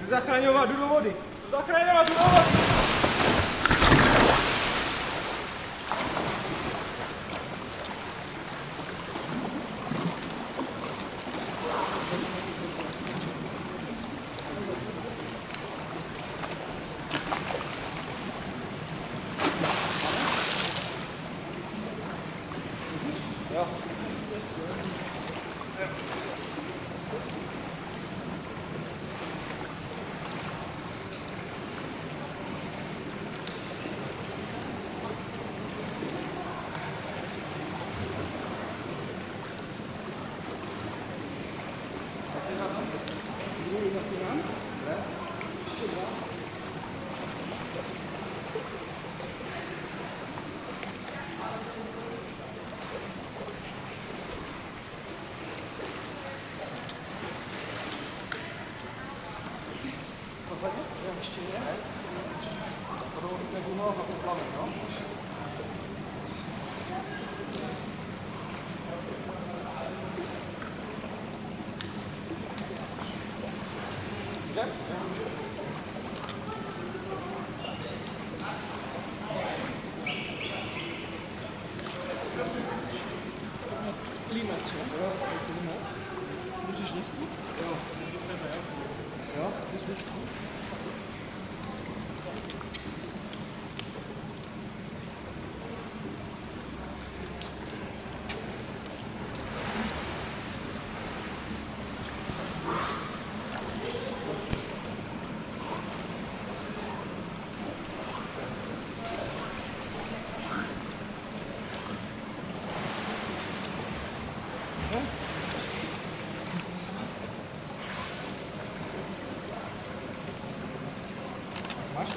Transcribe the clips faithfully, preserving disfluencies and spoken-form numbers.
Zachraňovat, jdu do vody. Zachraňovat, jdu do vody. Jo. Ještě je? To nebudu noha poplavit, no? Může? Límec, jo? Můžeš nízký? Jo. Jo? Můžeš nízký? Máš?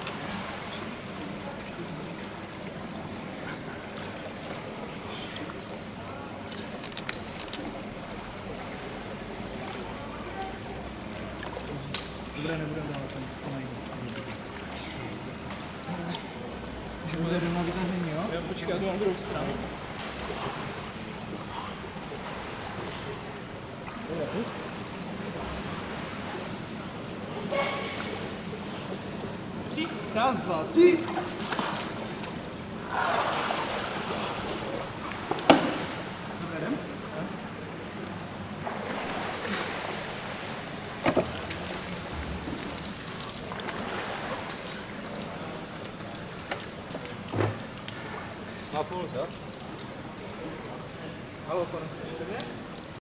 Dobré, nebudem dál, to najde. Že bude doma vytažení, jo? Jo, počkej, já jdu na druhou stranu. Tři, raz, dva, tři. Dobré, jdem? Na půl, tak? Halo, pane.